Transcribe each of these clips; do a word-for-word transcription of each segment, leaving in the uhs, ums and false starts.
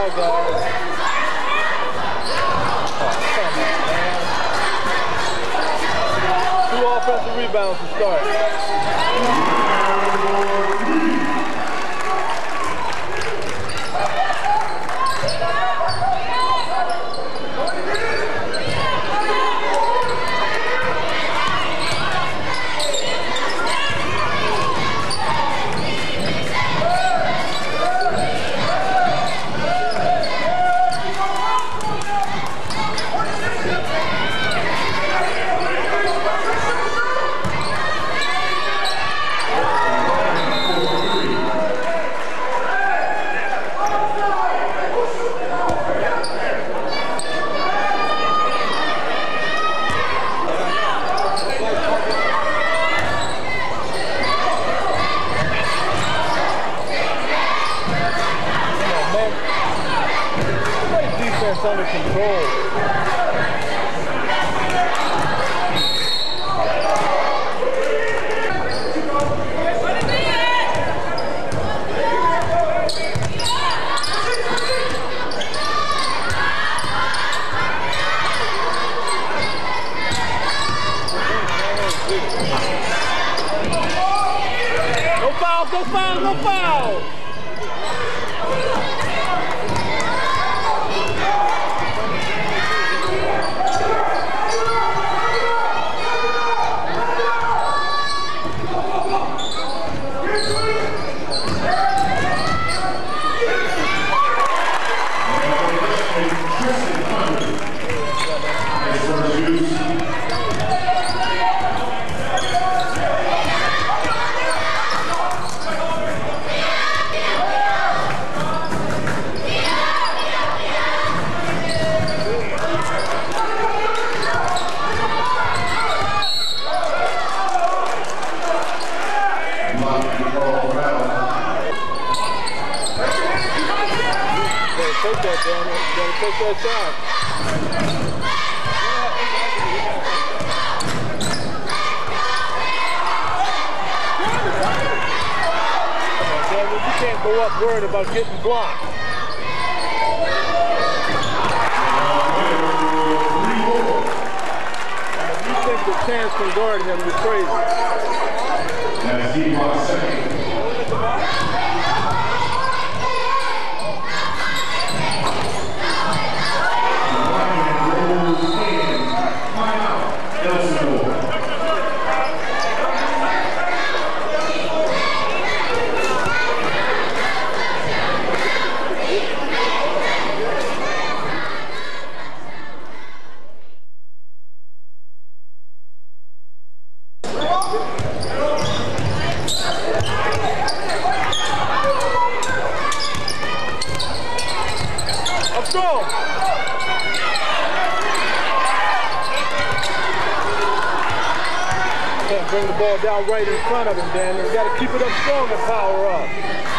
foul, guys. Oh, come on, man. Two offensive rebounds to start. Under control. No fouls, no fouls, no fouls! Take that, Daniel. You gotta take that shot. Come on, Daniel. You can't go up worried about getting blocked. If you think the chance can guard him, you're crazy. That's he block second. Elsinore. Let's go! Can't bring the ball down right in front of him, Daniel. You got to keep it up strong and power up.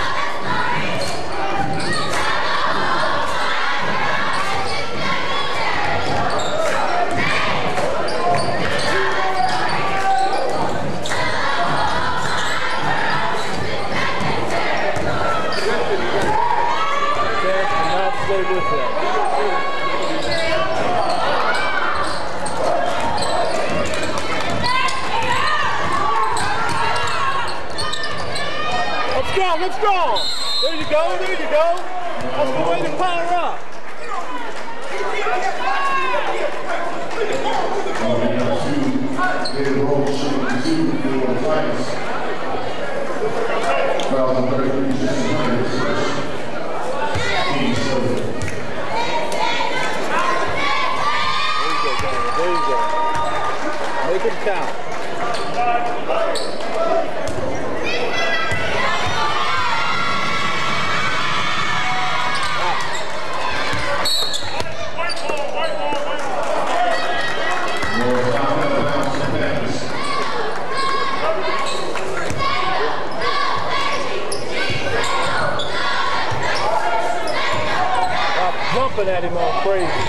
Chance cannot stay with that. Let's go! There you go, there you go. That's the way to power up. There you go, make it count. Jumping at him all crazy.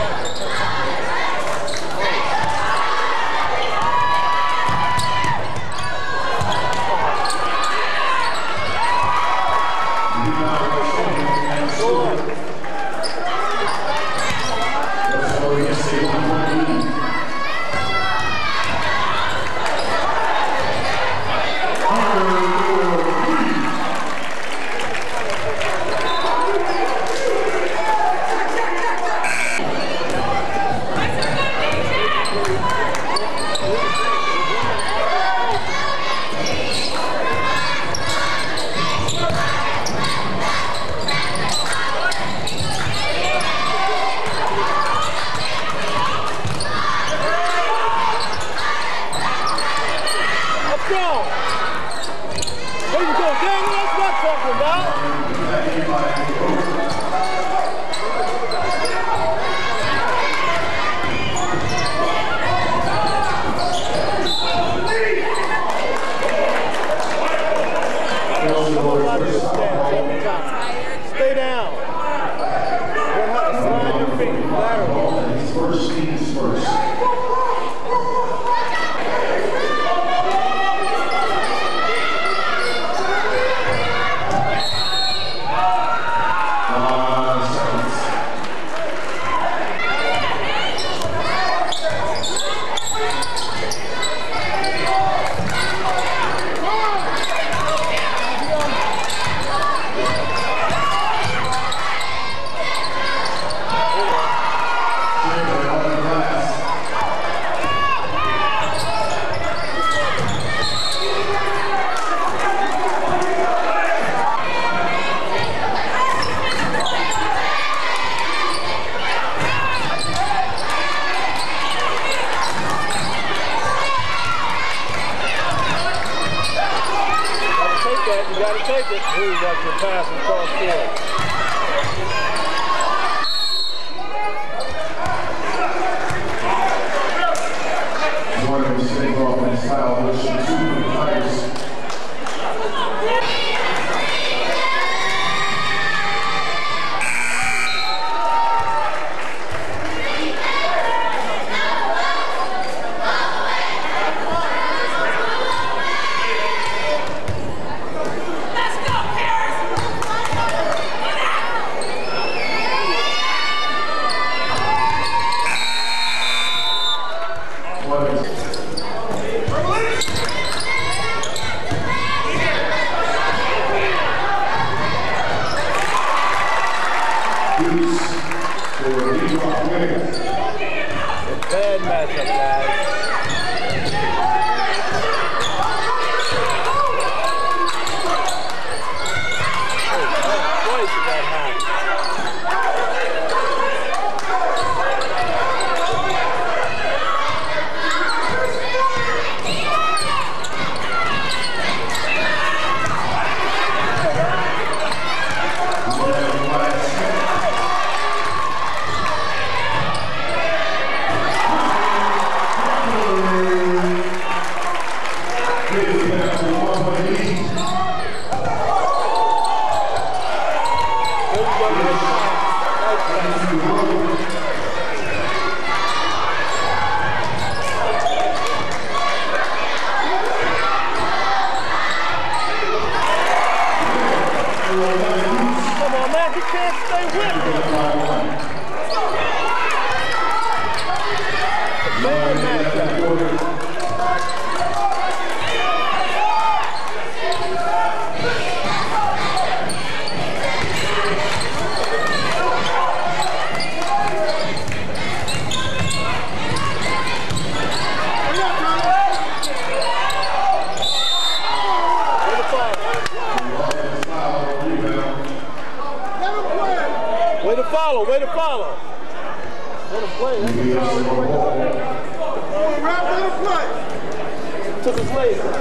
go. There you go, Daniel. That's what I'm talking about. Stay down. Learn how to slide your feet laterally. First things first. You gotta take it. Ooh, that's your pass across field. One of his big offense foul, which is two players. Bad matchup, guys. Twice at that high. Way to follow, way to follow. Let him play. That's a foul. Let him play. Took his legs out.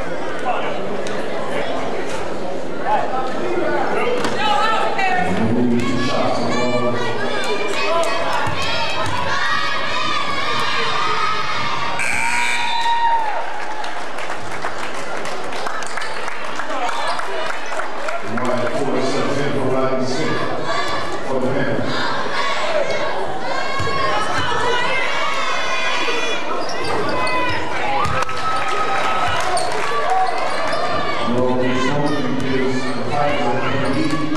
No, he's hoping is the fight will be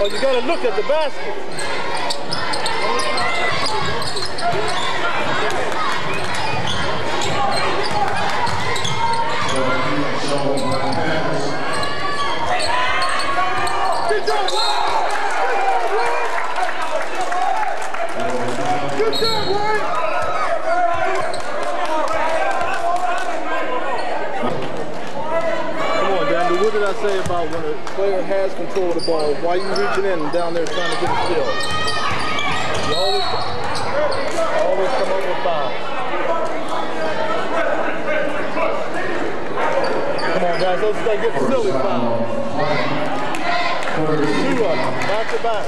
Oh, you gotta look at the basket. Good job, Wayne! Good job, Wayne! What did I say about when a player has control of the ball? Why you reaching in and down there trying to get a steal? You always, always come up with fouls. Come on, guys, let's get the silly foul. Two of them, back to back.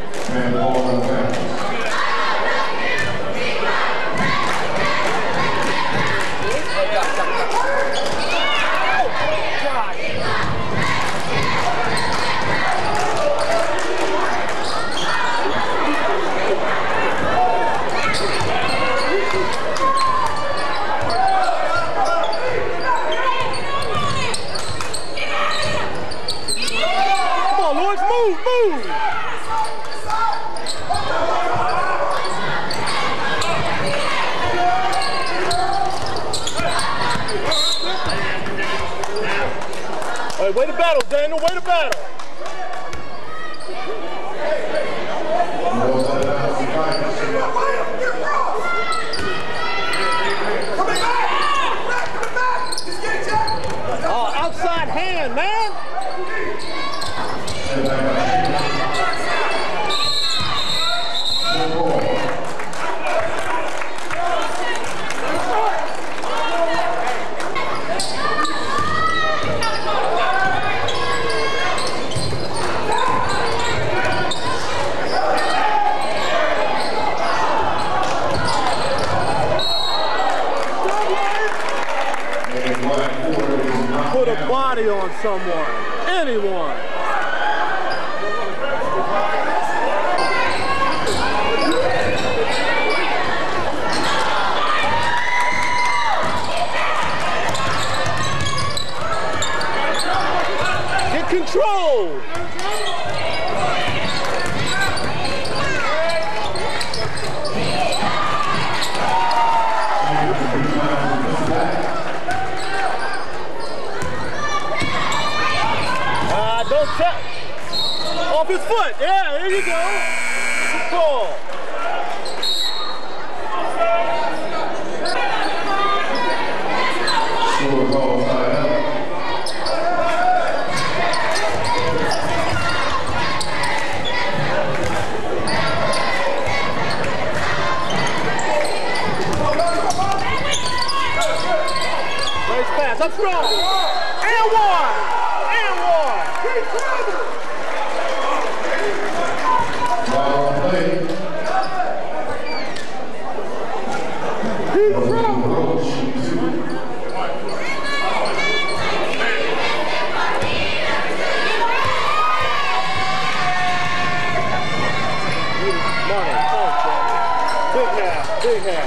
Move, move! All right, way to battle, Daniel, way to battle. Oh, outside hand, man. Put a body on someone, anyone. Get control. Don't check. Off his foot. Yeah, there you go. Good call. Nice pass. Up strong. And one. And one. Big half, big half.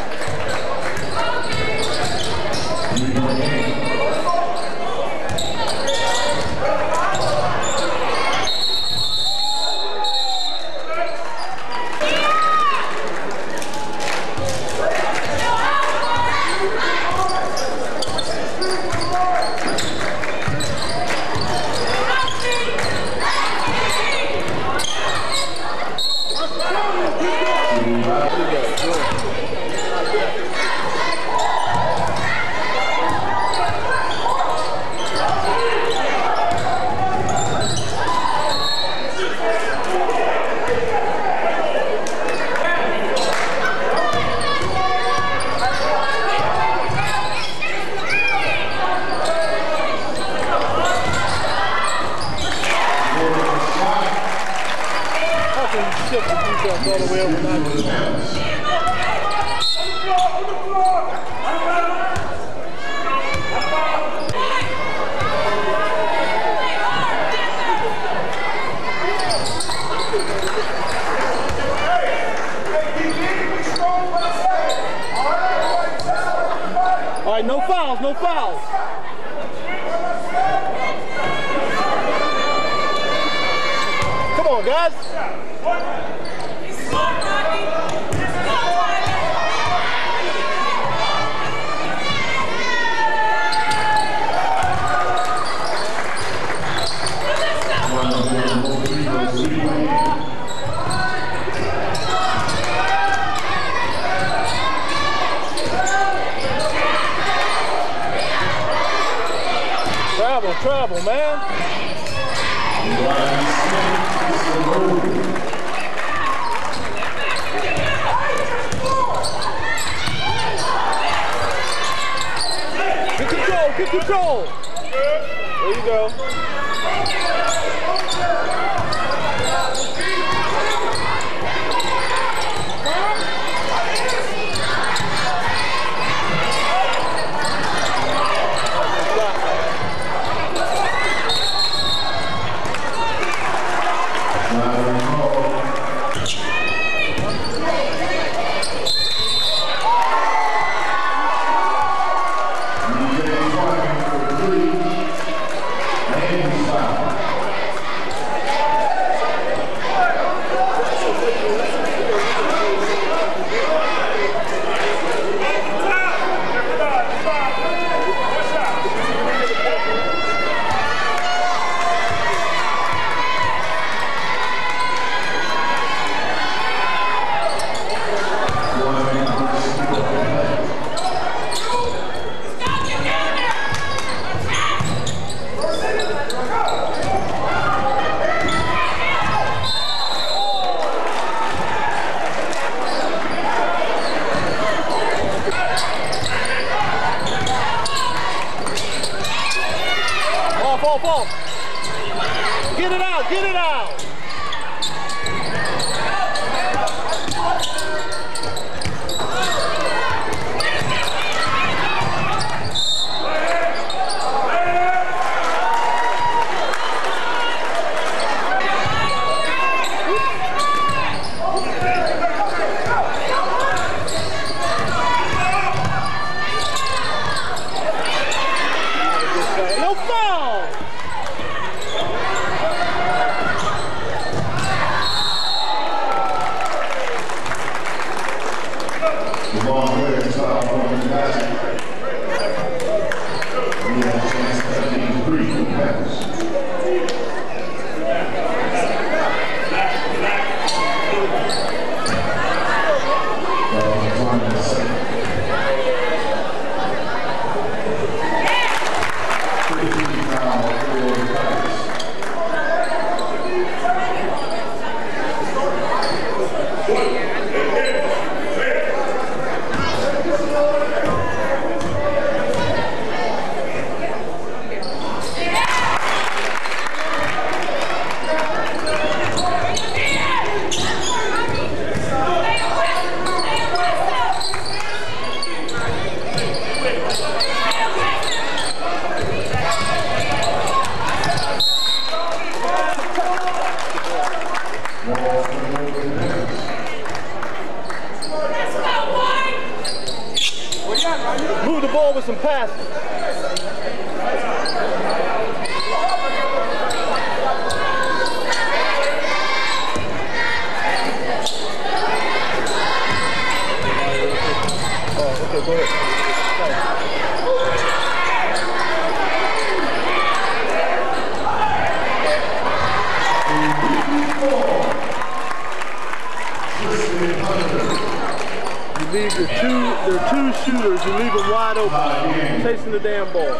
Shift the defense all the way over back to the all right, no fouls, no fouls. Come on, on, guys. Travel, travel, man. Get control, get control. There you go. Off, off. Get it out, get it out. No foul. Long way to top on the basket. We have a chance to have three for Perris. Move the ball with some passes. Oh, okay, go ahead. You leave your two, there are two shooters, you leave them wide open, chasing the damn ball.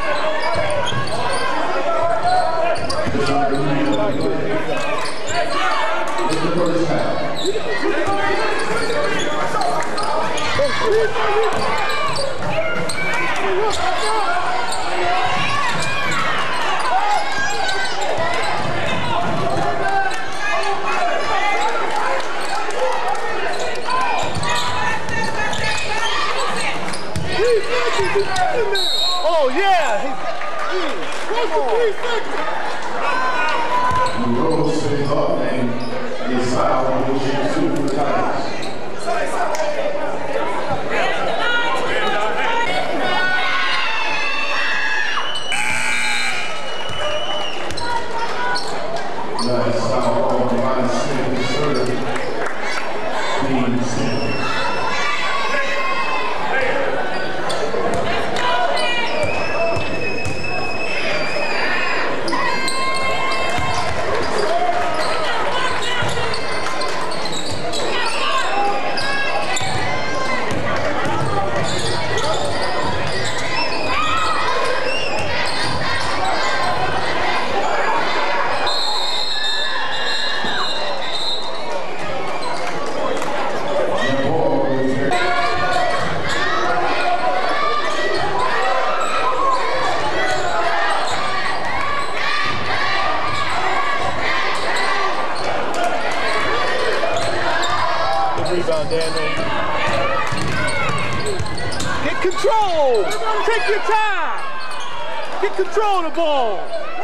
Oh yeah! The roll stays up and is foul, which is two for the Tigers. Nice foul. serve. Team Stanley. Rebound, Daniel. Get control. Take your time. Get control of the ball.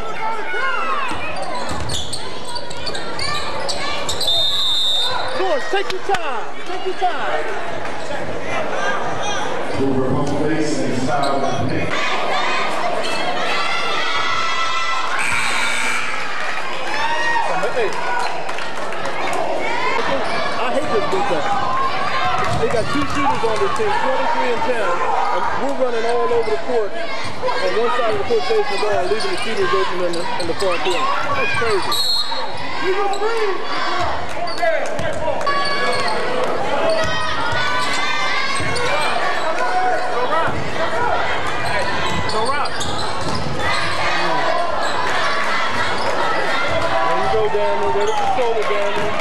Lewis, take your time. Take your time. Over home base and style of pick. I hate this defense. They got two shooters on this team, twenty-three and ten, and we're running all over the court on one side of the court chasing the ball, leaving the shooters open in the, in the front court. That's crazy. There you go, Daniel. Way to control it, Daniel.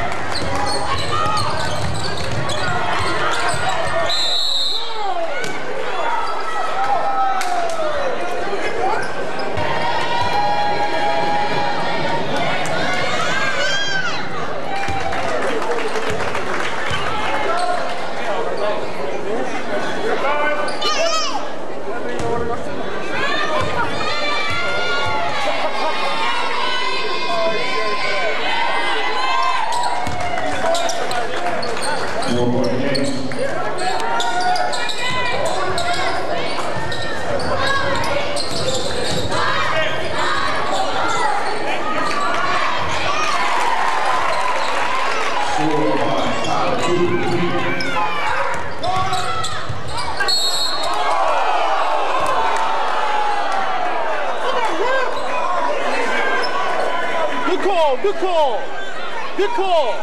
Good call. Good call.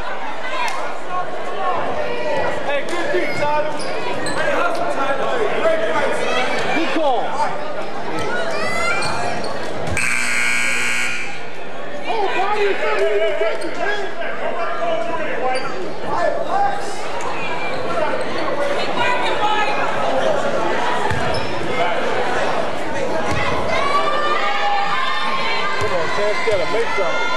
Hey, good deep, Tyler. Good call. Oh, body, you need to take it, man. Come on, Chance, gotta make something.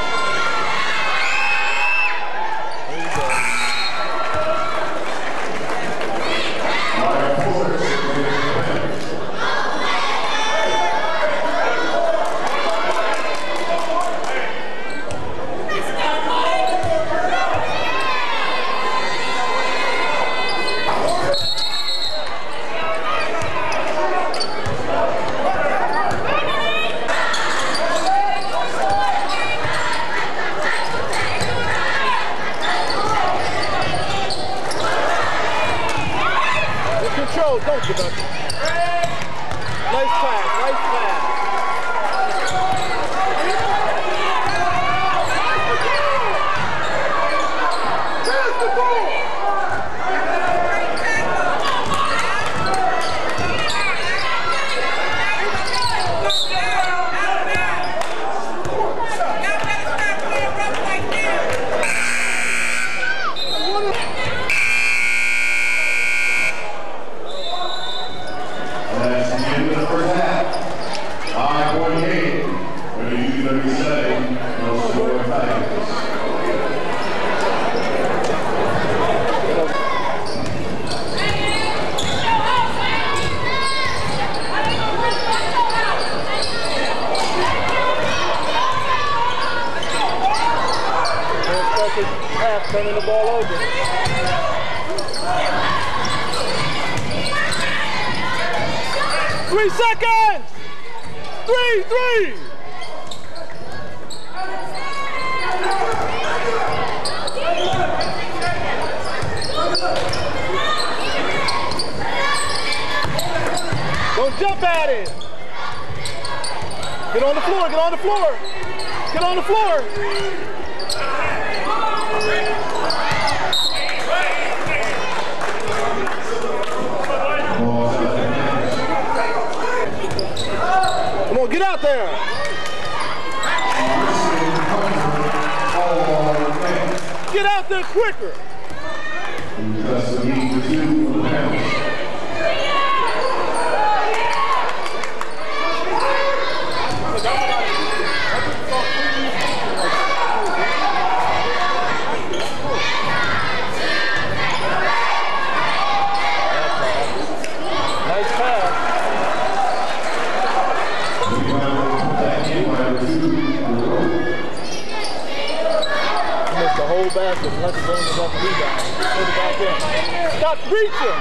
Don't give up. Nice pass, nice pass. There's the ball. Turning the ball over. Three seconds! Three, three! at him. Get on the floor, get on the floor. Get on the floor. Come on, get out there. Get out there quicker. That's the lead for two for the Perris. Nice pass. Missed the whole basket unless it's only about the rebound. Put it back in. Stop reaching!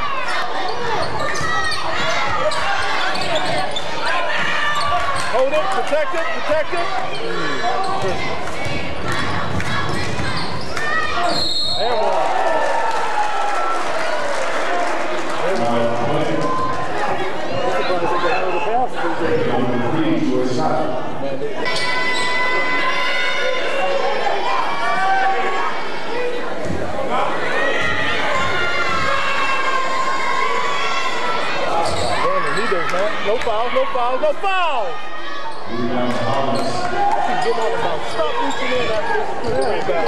Hold it, protect it, protect it. And one. No fouls, no fouls, no fouls! I can get on about stop reaching in after this quick rebound.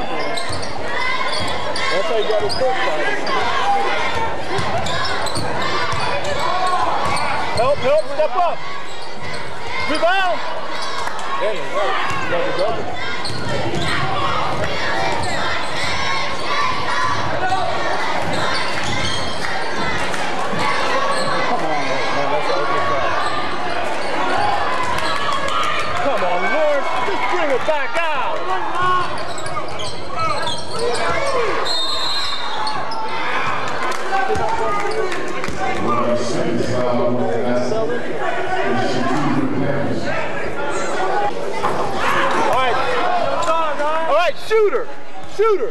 That's how you got his first fight. Help, help, step up! Rebound! There you go. Double, double. Bring it back out. All right. All right, shooter. Shooter.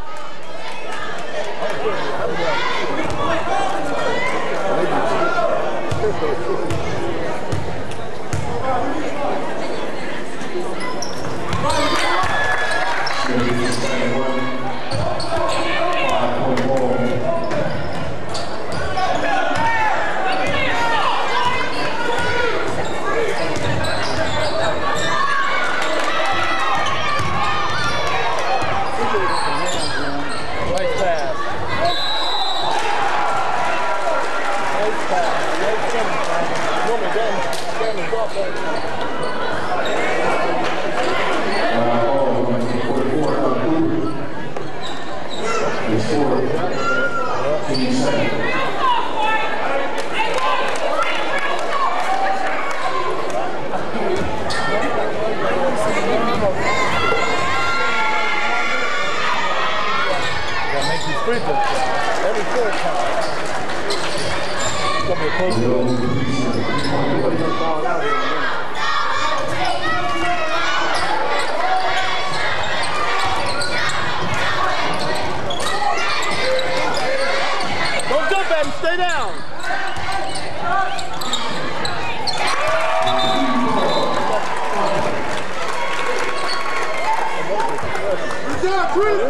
Every four count. It's going to be a close Don't jump at him, stay down. Good job, Chris.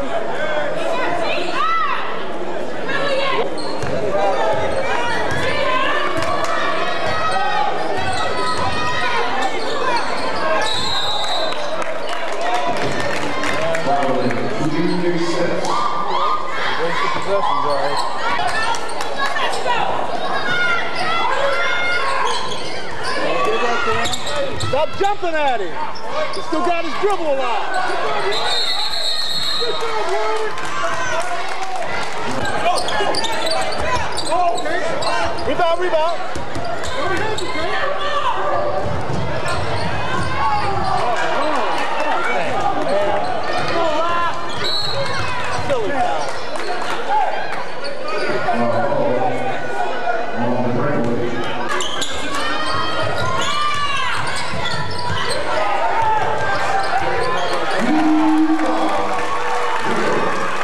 Stop jumping at him. He still got his dribble alive. Good job, Warren. Oh, okay. Rebound, rebound. Silly foul.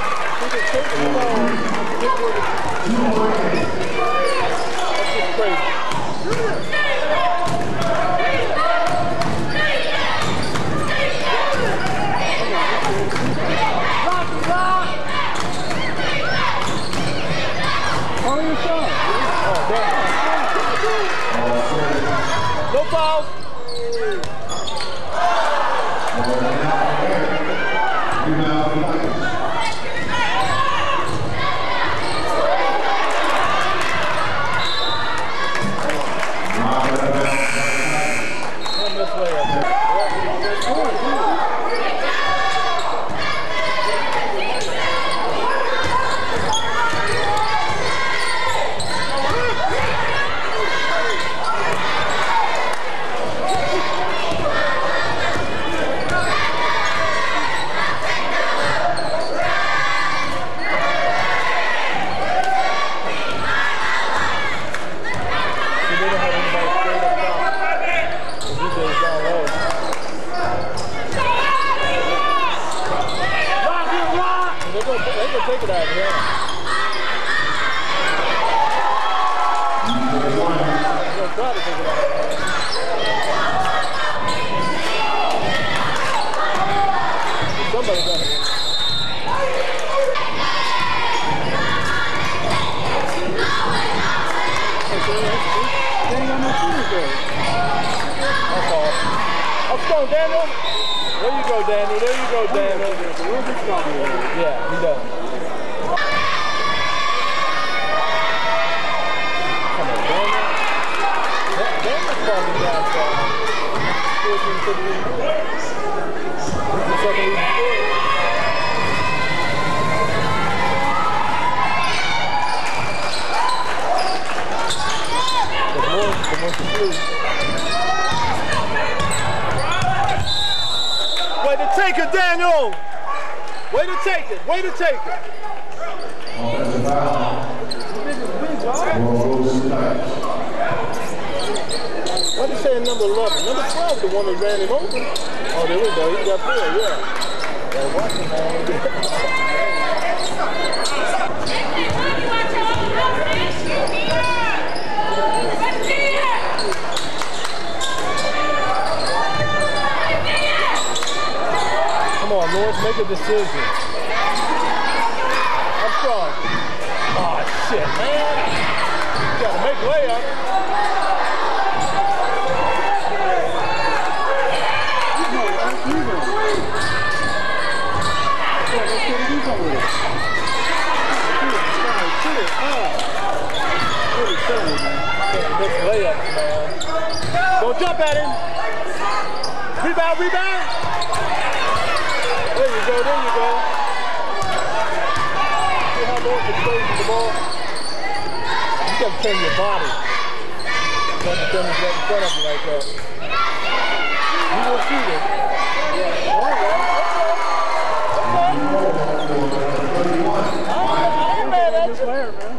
That's just crazy. No foul. Take it out of here. You're gonna try to take it out. Somebody got it. That's all. Up strong, Daniel. There you go, Daniel. There you go, Daniel. Yeah, he does. Way to take it, Daniel! Way to take it! Way to take it! Offensive foul. Why did you say number eleven? Number twelve, the one that ran him over. Oh, there we go. He got there, yeah. Yeah, watch him, man. Come on, Lawrence, make a decision. I'm strong. Oh, shit, man. You gotta make layup. Layups, man. Don't jump at him. Rebound, rebound. There you go, there you go. See how long it stays with the ball? You gotta turn your body. You gotta turn it right in front of you like that. You will shoot it. All right, okay. I ain't mad at you. Man.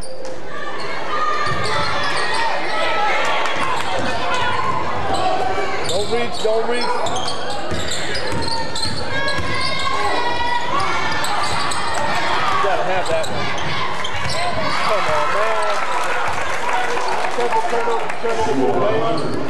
Don't reach, don't reach. You gotta have that one. Come on, man. Turn it, turn it, turn it away.